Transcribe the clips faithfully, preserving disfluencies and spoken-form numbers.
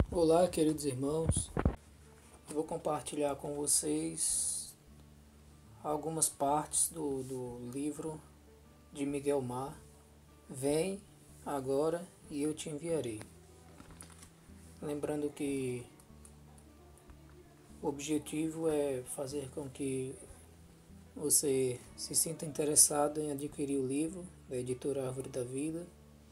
Olá, queridos irmãos. Eu vou compartilhar com vocês algumas partes do, do livro de Miguel Mar. Vem agora e eu te enviarei. Lembrando que o objetivo é fazer com que você se sinta interessado em adquirir o livro da editora Árvore da Vida,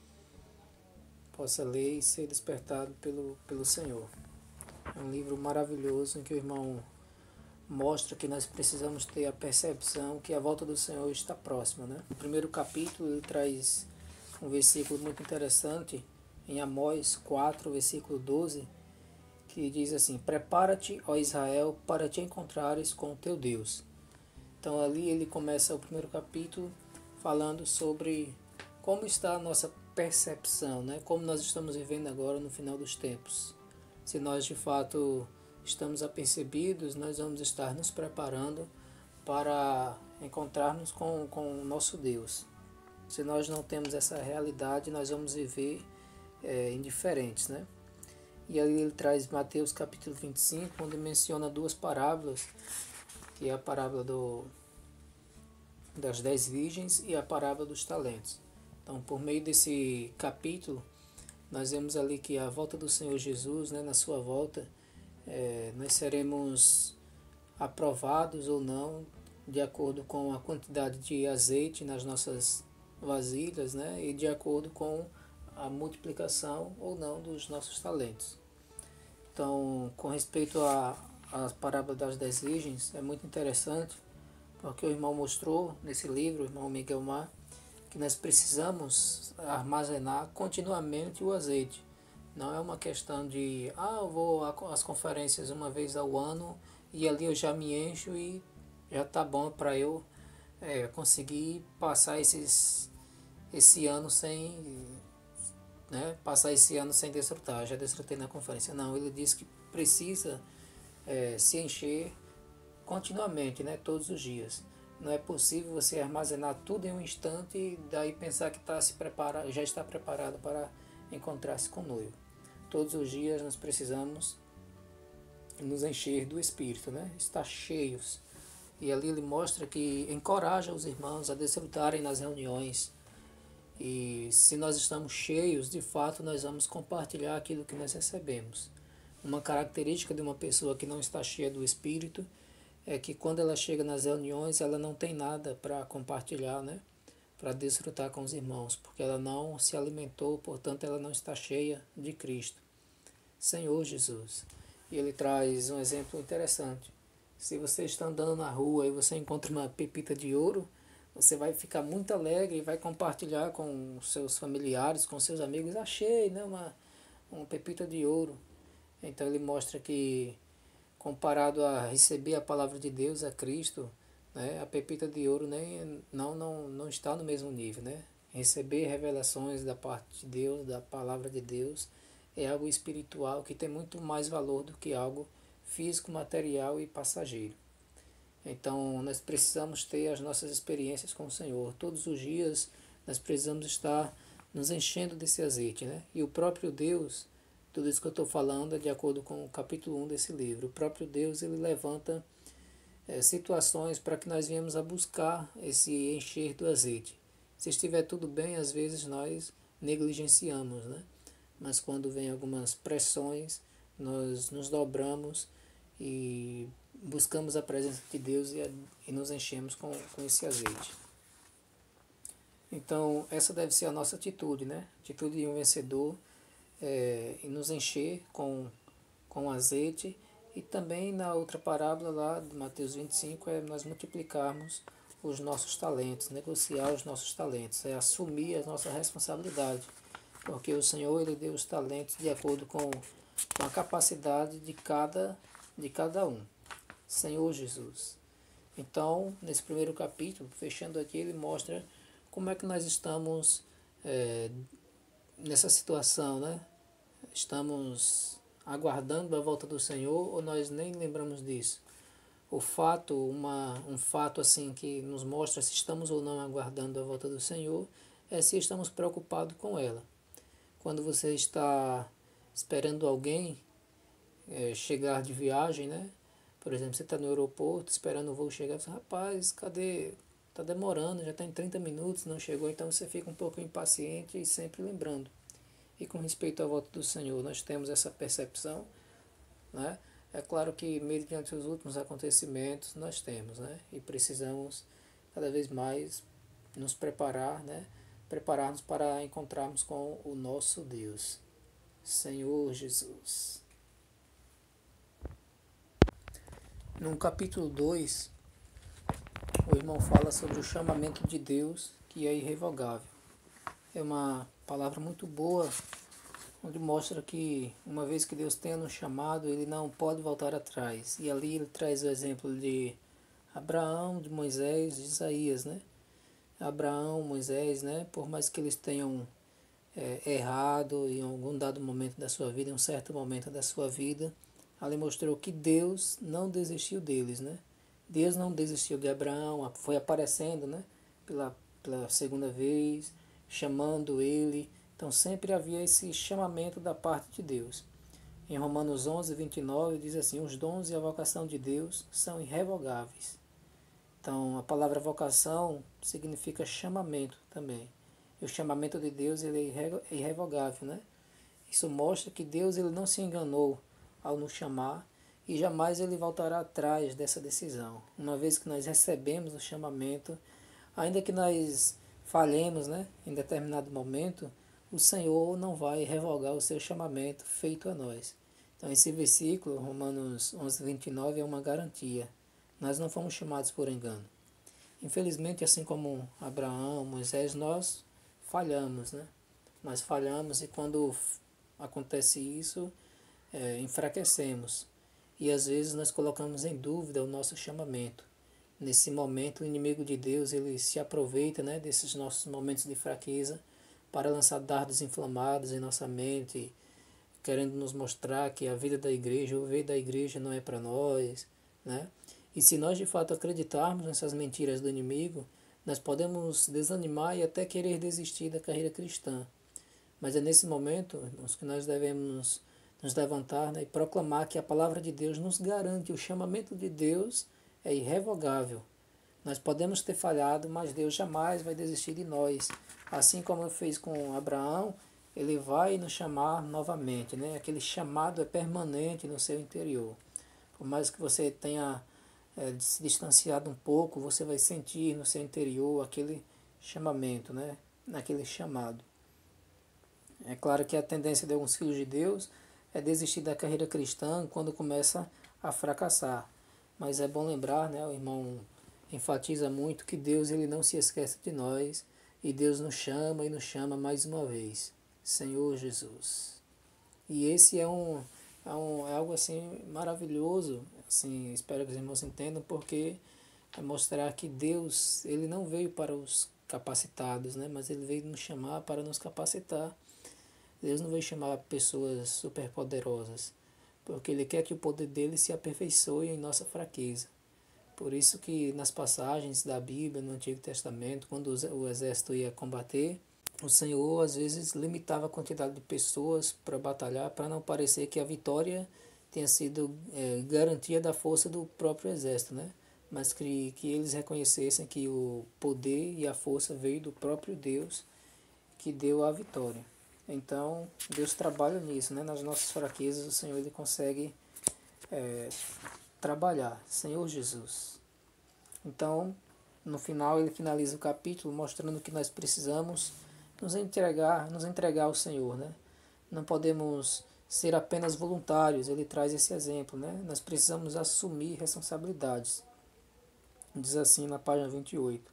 possa ler e ser despertado pelo, pelo Senhor. É um livro maravilhoso em que o irmão mostra que nós precisamos ter a percepção que a volta do Senhor está próxima, né? No primeiro capítulo ele traz um versículo muito interessante em Amós quatro, versículo doze, que diz assim: Prepara-te, ó Israel, para te encontrares com o teu Deus. Então ali ele começa o primeiro capítulo falando sobre como está a nossa percepção, né? Como nós estamos vivendo agora no final dos tempos. Se nós de fato estamos apercebidos, nós vamos estar nos preparando para encontrarmos com, com o nosso Deus. Se nós não temos essa realidade, nós vamos viver é, indiferentes, né? E aí ele traz Mateus capítulo vinte e cinco, onde menciona duas parábolas, que é a parábola do, das dez virgens e a parábola dos talentos. Então, por meio desse capítulo, nós vemos ali que a volta do Senhor Jesus, né, na sua volta, é, nós seremos aprovados ou não, de acordo com a quantidade de azeite nas nossas vasilhas, né, e de acordo com a multiplicação ou não dos nossos talentos. Então, com respeito à a, parábola das dez virgens, é muito interessante, porque o irmão mostrou nesse livro, o irmão Miguel Mar, que nós precisamos armazenar continuamente o azeite. Não é uma questão de, ah, eu vou às conferências uma vez ao ano e ali eu já me encho e já está bom para eu é, conseguir passar esses, esse ano sem, né, passar esse ano sem desfrutar. Já desfrutei na conferência. Não, ele diz que precisa é, se encher continuamente, né, todos os dias. Não é possível você armazenar tudo em um instante e daí pensar que tá se prepara, já está preparado para encontrar-se com o noivo. Todos os dias nós precisamos nos encher do Espírito, né? Estar cheios. E ali ele mostra que encoraja os irmãos a desfrutarem nas reuniões. E se nós estamos cheios, de fato nós vamos compartilhar aquilo que nós recebemos. Uma característica de uma pessoa que não está cheia do Espírito é que quando ela chega nas reuniões, ela não tem nada para compartilhar, né? Para desfrutar com os irmãos, porque ela não se alimentou, portanto ela não está cheia de Cristo. Senhor Jesus. E ele traz um exemplo interessante. Se você está andando na rua e você encontra uma pepita de ouro, você vai ficar muito alegre e vai compartilhar com seus familiares, com seus amigos. Achei, né? Uma, uma pepita de ouro. Então ele mostra que, comparado a receber a palavra de Deus, a Cristo, né, a pepita de ouro nem, não, não, não está no mesmo nível. Né? Receber revelações da parte de Deus, da palavra de Deus, é algo espiritual que tem muito mais valor do que algo físico, material e passageiro. Então nós precisamos ter as nossas experiências com o Senhor. Todos os dias nós precisamos estar nos enchendo desse azeite. Né? E o próprio Deus, tudo isso que eu estou falando é de acordo com o capítulo um desse livro. O próprio Deus ele levanta é, situações para que nós venhamos a buscar esse encher do azeite. Se estiver tudo bem, às vezes nós negligenciamos, né? Mas quando vem algumas pressões, nós nos dobramos e buscamos a presença de Deus e, e nos enchemos com, com esse azeite. Então, essa deve ser a nossa atitude, né? Atitude de um vencedor, é, e nos encher com, com azeite. E também na outra parábola lá de Mateus vinte e cinco é nós multiplicarmos os nossos talentos, negociar os nossos talentos, é assumir a nossa responsabilidade. Porque o Senhor ele deu os talentos de acordo com, com a capacidade de cada, de cada um. Senhor Jesus. Então, nesse primeiro capítulo, fechando aqui, ele mostra como é que nós estamos é, nessa situação, né? Estamos aguardando a volta do Senhor ou nós nem lembramos disso? O fato, uma, um fato assim que nos mostra se estamos ou não aguardando a volta do Senhor é se estamos preocupados com ela. Quando você está esperando alguém, é, chegar de viagem, né? Por exemplo, você está no aeroporto esperando o voo chegar, você fala, rapaz, cadê? Está demorando, já está em trinta minutos, não chegou, então você fica um pouco impaciente e sempre lembrando. E com respeito à volta do Senhor, nós temos essa percepção, né? É claro que, mediante os últimos acontecimentos, nós temos, né? E precisamos cada vez mais nos preparar, né? Preparar-nos para encontrarmos com o nosso Deus, Senhor Jesus. No capítulo dois, o irmão fala sobre o chamamento de Deus, que é irrevogável. É uma palavra muito boa, onde mostra que uma vez que Deus tenha nos chamado, Ele não pode voltar atrás. E ali ele traz o exemplo de Abraão, de Moisés, de Isaías, né? Abraão, Moisés, né? Por mais que eles tenham é, errado em algum dado momento da sua vida, em um certo momento da sua vida, ali mostrou que Deus não desistiu deles, né? Deus não desistiu de Abraão, foi aparecendo, né? Pela, pela segunda vez, chamando ele. Então sempre havia esse chamamento da parte de Deus. Em Romanos onze, vinte e nove diz assim, os dons e a vocação de Deus são irrevogáveis. Então a palavra vocação significa chamamento também. E o chamamento de Deus ele é irrevogável, né? Isso mostra que Deus ele não se enganou ao nos chamar e jamais ele voltará atrás dessa decisão. Uma vez que nós recebemos o chamamento, ainda que nós falhemos, né, em determinado momento, o Senhor não vai revogar o seu chamamento feito a nós. Então esse versículo, Romanos onze, vinte e nove, é uma garantia. Nós não fomos chamados por engano. Infelizmente, assim como Abraão, Moisés, nós falhamos, né? Nós falhamos e quando acontece isso, é, enfraquecemos. E às vezes nós colocamos em dúvida o nosso chamamento. Nesse momento, o inimigo de Deus ele se aproveita, né, desses nossos momentos de fraqueza para lançar dardos inflamados em nossa mente, querendo nos mostrar que a vida da igreja, o ver da igreja não é para nós, né? E se nós de fato acreditarmos nessas mentiras do inimigo, nós podemos desanimar e até querer desistir da carreira cristã. Mas é nesse momento, irmãos, que nós devemos nos levantar, né, e proclamar que a palavra de Deus nos garante, o chamamento de Deus é irrevogável. Nós podemos ter falhado, mas Deus jamais vai desistir de nós. Assim como fez com Abraão, Ele vai nos chamar novamente, né? Aquele chamado é permanente no seu interior. Por mais que você tenha é, se distanciado um pouco, você vai sentir no seu interior aquele chamamento, né? Naquele chamado. É claro que a tendência de alguns filhos de Deus é desistir da carreira cristã quando começa a fracassar. Mas é bom lembrar, né, o irmão enfatiza muito que Deus ele não se esquece de nós e Deus nos chama e nos chama mais uma vez. Senhor Jesus. E esse é um, é, um, é algo assim maravilhoso, assim, espero que os irmãos entendam, porque é mostrar que Deus ele não veio para os capacitados, né, mas ele veio nos chamar para nos capacitar. Deus não veio chamar pessoas superpoderosas, porque Ele quer que o poder dele se aperfeiçoe em nossa fraqueza. Por isso que nas passagens da Bíblia, no Antigo Testamento, quando o exército ia combater, o Senhor às vezes limitava a quantidade de pessoas para batalhar, para não parecer que a vitória tenha sido é, garantia da força do próprio exército, né? Mas que, que eles reconhecessem que o poder e a força veio do próprio Deus que deu a vitória. Então, Deus trabalha nisso, né? Nas nossas fraquezas, o Senhor ele consegue é, trabalhar. Senhor Jesus. Então, no final, ele finaliza o capítulo mostrando que nós precisamos nos entregar, nos entregar ao Senhor, né? Não podemos ser apenas voluntários, ele traz esse exemplo, né? Nós precisamos assumir responsabilidades. Diz assim na página vinte e oito.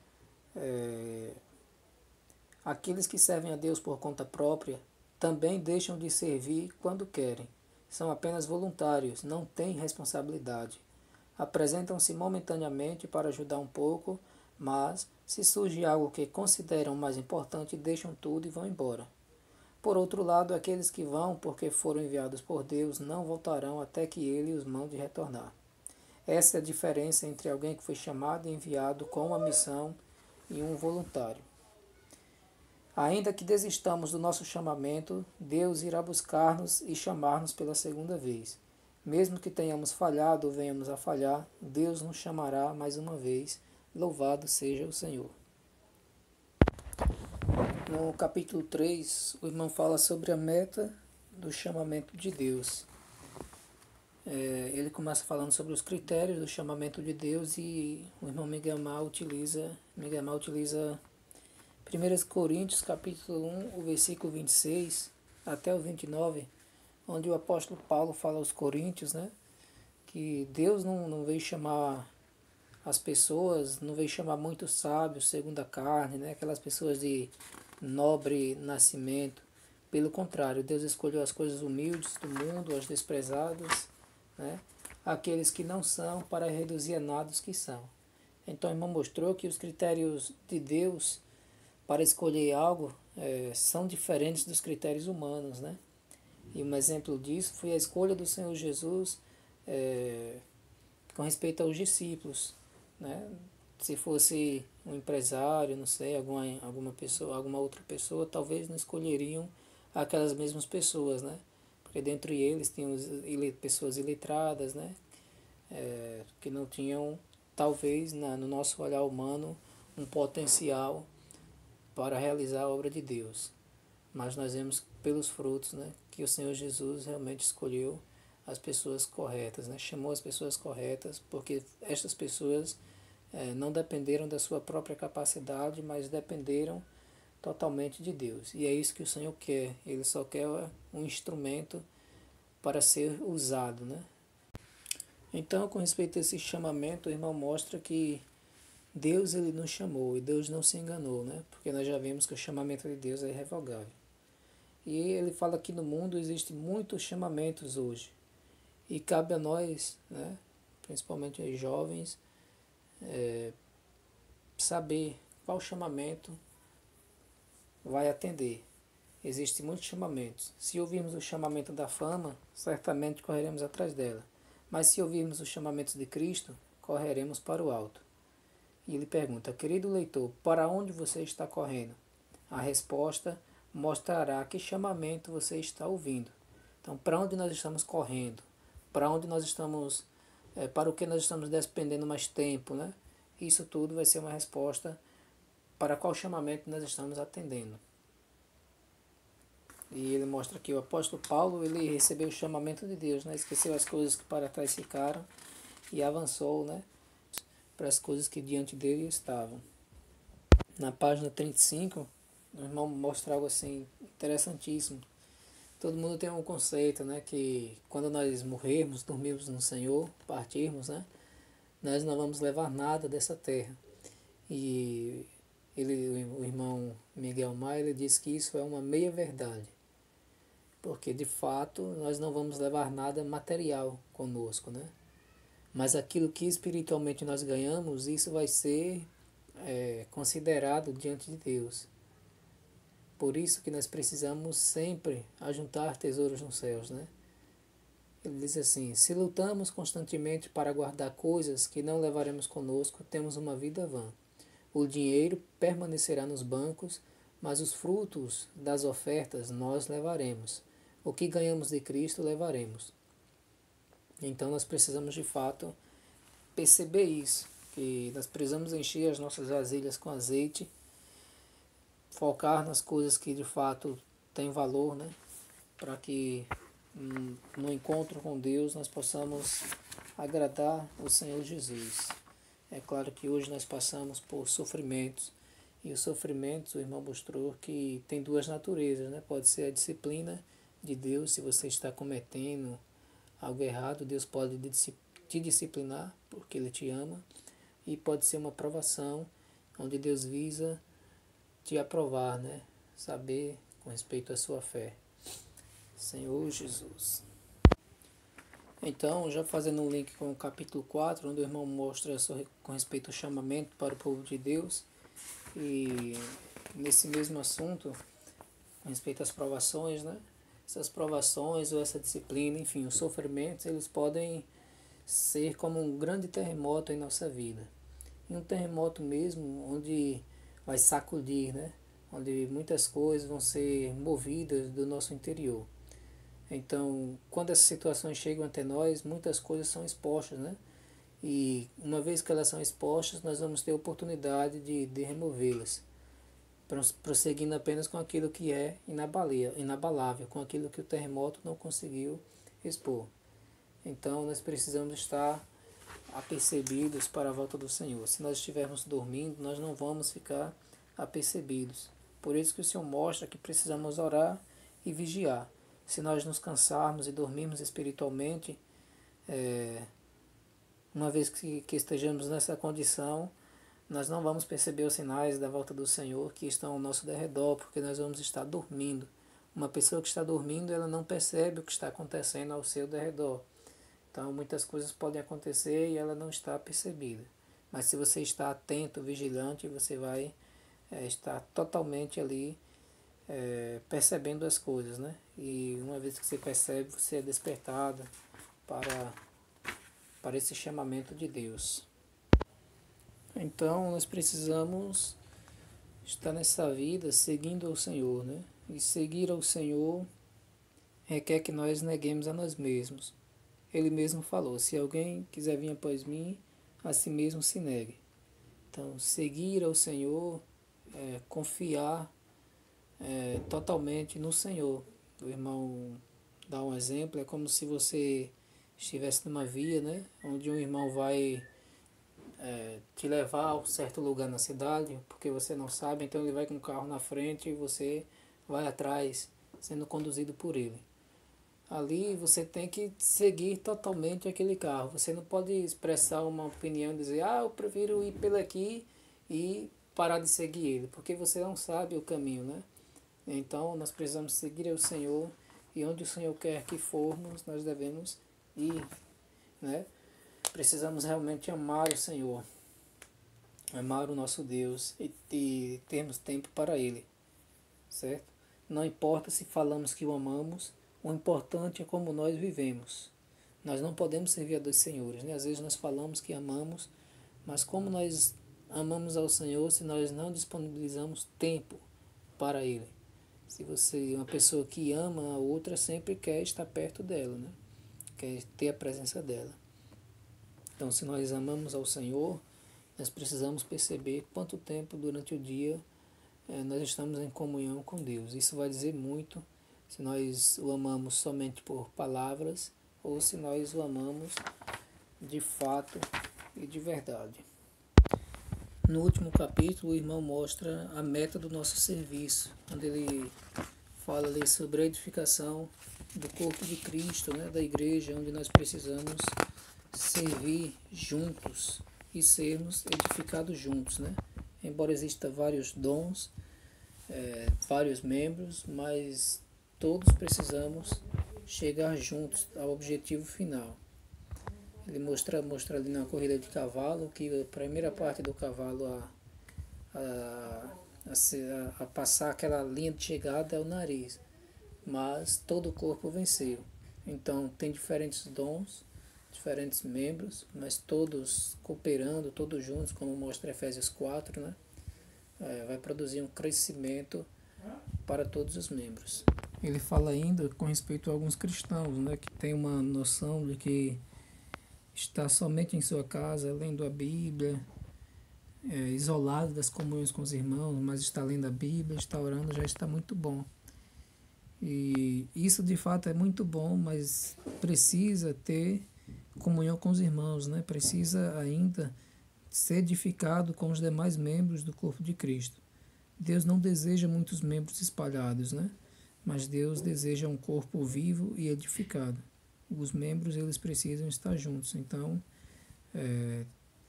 É... Aqueles que servem a Deus por conta própria também deixam de servir quando querem. São apenas voluntários, não têm responsabilidade. Apresentam-se momentaneamente para ajudar um pouco, mas, se surge algo que consideram mais importante, deixam tudo e vão embora. Por outro lado, aqueles que vão porque foram enviados por Deus não voltarão até que Ele os mande retornar. Essa é a diferença entre alguém que foi chamado e enviado com uma missão e um voluntário. Ainda que desistamos do nosso chamamento, Deus irá buscar-nos e chamar-nos pela segunda vez. Mesmo que tenhamos falhado ou venhamos a falhar, Deus nos chamará mais uma vez. Louvado seja o Senhor. No capítulo três, o irmão fala sobre a meta do chamamento de Deus. É, ele começa falando sobre os critérios do chamamento de Deus e o irmão Miguel Mal utiliza, Miguel Mal utiliza primeiro Coríntios capítulo um, o versículo vinte e seis até o vinte e nove, onde o apóstolo Paulo fala aos coríntios, né, que Deus não, não veio chamar as pessoas, não veio chamar muitos sábios segundo a carne, né, aquelas pessoas de nobre nascimento. Pelo contrário, Deus escolheu as coisas humildes do mundo, as desprezadas, né, aqueles que não são, para reduzir a nada os que são. Então, o irmão mostrou que os critérios de Deus para escolher algo é, são diferentes dos critérios humanos, né? E um exemplo disso foi a escolha do Senhor Jesus é, com respeito aos discípulos, né? Se fosse um empresário, não sei, alguma, alguma pessoa, alguma outra pessoa, talvez não escolheriam aquelas mesmas pessoas, né? Porque dentre eles tinham pessoas iletradas, né? É, que não tinham, talvez, na, no nosso olhar humano, um potencial para realizar a obra de Deus. Mas nós vemos pelos frutos, né, que o Senhor Jesus realmente escolheu as pessoas corretas, né, chamou as pessoas corretas, porque estas pessoas é, não dependeram da sua própria capacidade, mas dependeram totalmente de Deus. E é isso que o Senhor quer. Ele só quer um instrumento para ser usado, né? Então, com respeito a esse chamamento, o irmão mostra que Deus ele nos chamou e Deus não se enganou, né? Porque nós já vimos que o chamamento de Deus é irrevogável. E ele fala que no mundo existem muitos chamamentos hoje. E cabe a nós, né, principalmente aos jovens, é, saber qual chamamento vai atender. Existem muitos chamamentos. Se ouvirmos o chamamento da fama, certamente correremos atrás dela. Mas se ouvirmos os chamamentos de Cristo, correremos para o alto. E ele pergunta: querido leitor, para onde você está correndo? A resposta mostrará que chamamento você está ouvindo. Então, para onde nós estamos correndo? Para onde nós estamos, é, para o que nós estamos despendendo mais tempo, né? Isso tudo vai ser uma resposta para qual chamamento nós estamos atendendo. E ele mostra que o apóstolo Paulo, ele recebeu o chamamento de Deus, né? Esqueceu as coisas que para trás ficaram e avançou, né, para as coisas que diante dele estavam. Na página trinta e cinco, o irmão mostra algo assim interessantíssimo. Todo mundo tem um conceito, né, que quando nós morrermos, dormirmos no Senhor, partirmos, né, nós não vamos levar nada dessa terra. E ele, o irmão Miguel Maia, ele diz que isso é uma meia verdade, porque de fato nós não vamos levar nada material conosco, né? Mas aquilo que espiritualmente nós ganhamos, isso vai ser é, considerado diante de Deus. Por isso que nós precisamos sempre ajuntar tesouros nos céus, né? Ele diz assim: se lutamos constantemente para guardar coisas que não levaremos conosco, temos uma vida vã. O dinheiro permanecerá nos bancos, mas os frutos das ofertas nós levaremos. O que ganhamos de Cristo levaremos. Então nós precisamos de fato perceber isso, que nós precisamos encher as nossas vasilhas com azeite, focar nas coisas que de fato têm valor, né? Para que hum, no encontro com Deus nós possamos agradar o Senhor Jesus. É claro que hoje nós passamos por sofrimentos, e os sofrimentos, o irmão mostrou que tem duas naturezas, né? Pode ser a disciplina de Deus. Se você está cometendo algo errado, Deus pode te disciplinar porque Ele te ama, e pode ser uma provação onde Deus visa te aprovar, né? Saber com respeito à sua fé. Senhor Jesus. Então, já fazendo um link com o capítulo quatro, onde o irmão mostra com respeito ao chamamento para o povo de Deus, e nesse mesmo assunto, com respeito às provações, né? Essas provações ou essa disciplina, enfim, os sofrimentos, eles podem ser como um grande terremoto em nossa vida. E um terremoto mesmo, onde vai sacudir, né, onde muitas coisas vão ser movidas do nosso interior. Então, quando essas situações chegam até nós, muitas coisas são expostas, né? E uma vez que elas são expostas, nós vamos ter a oportunidade de, de removê-las, prosseguindo apenas com aquilo que é inabalável, com aquilo que o terremoto não conseguiu expor. Então, nós precisamos estar apercebidos para a volta do Senhor. Se nós estivermos dormindo, nós não vamos ficar apercebidos. Por isso que o Senhor mostra que precisamos orar e vigiar. Se nós nos cansarmos e dormirmos espiritualmente, é, uma vez que, que estejamos nessa condição, nós não vamos perceber os sinais da volta do Senhor que estão ao nosso derredor, porque nós vamos estar dormindo. Uma pessoa que está dormindo, ela não percebe o que está acontecendo ao seu derredor. Então, muitas coisas podem acontecer e ela não está percebida. Mas se você está atento, vigilante, você vai é, estar totalmente ali é, percebendo as coisas, né? E uma vez que você percebe, você é despertado para, para esse chamamento de Deus. Então, nós precisamos estar nessa vida seguindo ao Senhor, né? E seguir ao Senhor requer que nós neguemos a nós mesmos. Ele mesmo falou, se alguém quiser vir após mim, a si mesmo se negue. Então, seguir ao Senhor, é, confiar é, totalmente no Senhor. O irmão dá um exemplo, é como se você estivesse numa via, né, onde um irmão vai é, te levar a um certo lugar na cidade, porque você não sabe, então ele vai com o carro na frente e você vai atrás, sendo conduzido por ele. Ali você tem que seguir totalmente aquele carro. Você não pode expressar uma opinião e dizer, ah, eu prefiro ir pelo aqui e parar de seguir ele, porque você não sabe o caminho, né? Então nós precisamos seguir ao Senhor e onde o Senhor quer que formos, nós devemos ir, né? Precisamos realmente amar o Senhor, amar o nosso Deus e, e termos tempo para Ele, certo? Não importa se falamos que o amamos, o importante é como nós vivemos. Nós não podemos servir a dois senhores, né? Às vezes nós falamos que amamos, mas como nós amamos ao Senhor se nós não disponibilizamos tempo para Ele? Se você, uma pessoa que ama a outra, sempre quer estar perto dela, né? Quer ter a presença dela. Então, se nós amamos ao Senhor, nós precisamos perceber quanto tempo durante o dia eh, nós estamos em comunhão com Deus. Isso vai dizer muito se nós o amamos somente por palavras ou se nós o amamos de fato e de verdade. No último capítulo, o irmão mostra a meta do nosso serviço, onde ele fala ali sobre a edificação do corpo de Cristo, né, da igreja, onde nós precisamos servir juntos e sermos edificados juntos, né? Embora exista vários dons, é, vários membros, mas todos precisamos chegar juntos ao objetivo final. Ele mostra, mostra ali na corrida de cavalo que a primeira parte do cavalo a, a, a, a passar aquela linha de chegada é o nariz, mas todo o corpo venceu. Então tem diferentes dons, diferentes membros, mas todos cooperando, todos juntos, como mostra Efésios quatro, né? É, vai produzir um crescimento para todos os membros. Ele fala ainda com respeito a alguns cristãos, né, que tem uma noção de que está somente em sua casa, lendo a Bíblia, é, isolado das comunhões com os irmãos, mas está lendo a Bíblia, está orando, já está muito bom. E isso de fato é muito bom, mas precisa ter comunhão com os irmãos, né? Precisa ainda ser edificado com os demais membros do corpo de Cristo. Deus não deseja muitos membros espalhados, né? Mas Deus deseja um corpo vivo e edificado. Os membros, eles precisam estar juntos. Então, é,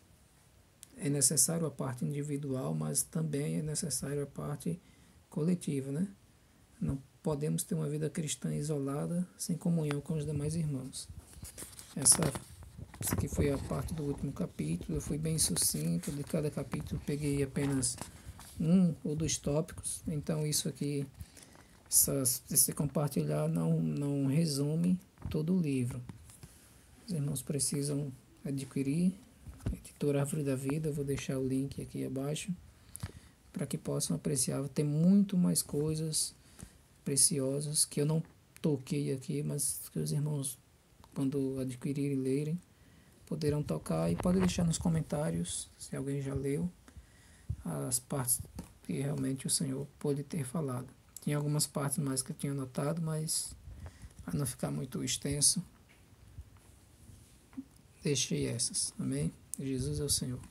é necessário a parte individual, mas também é necessário a parte coletiva, né? Não podemos ter uma vida cristã isolada, sem comunhão com os demais irmãos. Essa, essa aqui foi a parte do último capítulo. Eu fui bem sucinto. De cada capítulo peguei apenas um ou dois tópicos. Então isso aqui, essas, esse compartilhar não, não resume todo o livro. Os irmãos precisam adquirir a editora Árvore da Vida. Eu vou deixar o link aqui abaixo para que possam apreciar. Tem muito mais coisas preciosas que eu não toquei aqui, mas que os irmãos, quando adquirirem e lerem, poderão tocar, e pode deixar nos comentários se alguém já leu as partes que realmente o Senhor pôde ter falado. Tinha algumas partes mais que eu tinha anotado, mas para não ficar muito extenso, deixei essas. Amém? Jesus é o Senhor.